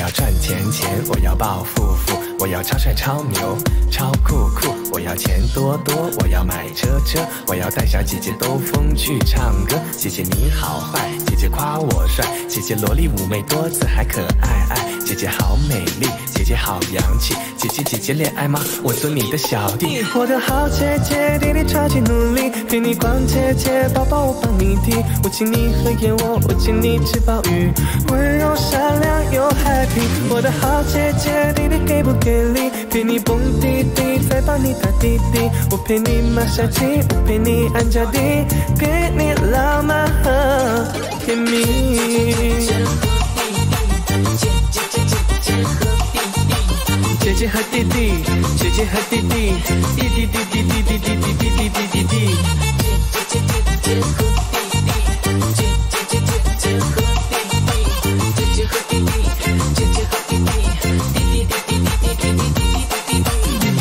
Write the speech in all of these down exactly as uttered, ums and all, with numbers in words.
赚钱钱，我要暴富富，我要超帅超牛超酷酷，我要钱多多，我要买车车，我要带小姐姐兜风去唱歌。姐姐你好坏，姐姐夸我帅，姐姐萝莉妩媚多姿还可爱爱，姐姐好美丽，姐姐好洋气，姐姐姐姐恋爱吗？我做你的小弟。我的好姐姐，弟弟超级努力，陪你逛街街，包包我帮你提，我请你喝燕窝，我请你吃鲍鱼，温柔善良又 happy。我的好姐姐，弟弟给不给力？陪你蹦迪迪，再帮你打滴滴，我陪你马杀鸡，我陪你按脚底，陪你浪漫和甜蜜。姐姐和弟弟，姐姐和弟弟，弟弟弟弟弟弟弟弟弟弟弟弟弟。姐姐姐姐和弟弟，姐姐姐姐姐和弟弟，姐姐和弟弟，姐姐和弟弟，弟弟弟弟弟弟弟弟弟弟弟。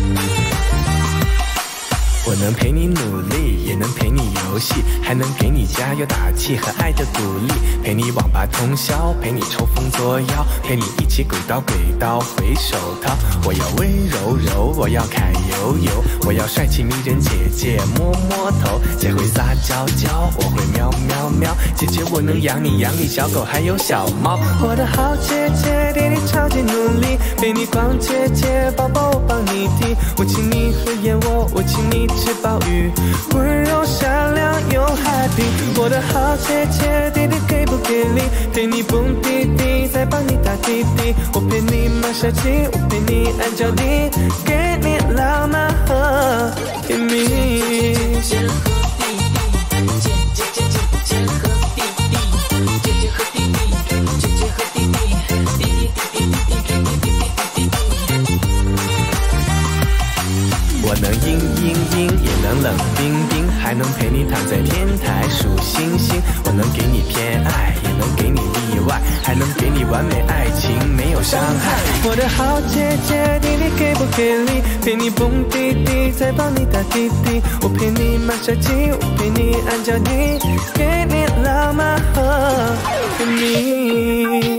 我能陪你努力，也能陪你游戏，还能给你加油打气和爱的鼓励，陪你网吧通宵，陪你抽风作妖，陪你一起鬼刀鬼刀回手掏。我要温柔柔，我要揩油油，我要帅气迷人姐姐摸摸头，姐会撒娇娇，我会喵喵喵，姐姐我能养你养你小狗还有小猫。我的好姐姐，弟弟超级努力，陪你逛街街，包包我帮你提，我请你喝燕窝，我请你吃鲍鱼，温柔善良又 happy。我的好姐姐，弟弟给不给力？陪你蹦迪迪，再帮你打滴滴，我陪你马杀鸡，我陪你按脚底，给你浪漫和甜蜜。姐姐和弟弟，姐姐姐姐姐和弟弟，姐姐和弟弟，姐姐和弟弟，弟弟弟弟弟弟弟弟弟弟弟。我能阴阴阴，也能冷冰冰，还能陪你躺在天台数星星。我能给你偏爱，也能给你例外，还能给你完美爱情，没有伤害。我的好姐姐，弟弟给不给力？陪你蹦迪迪，再帮你打滴滴，我陪你马杀鸡，我陪你按脚底，给你浪漫和甜蜜。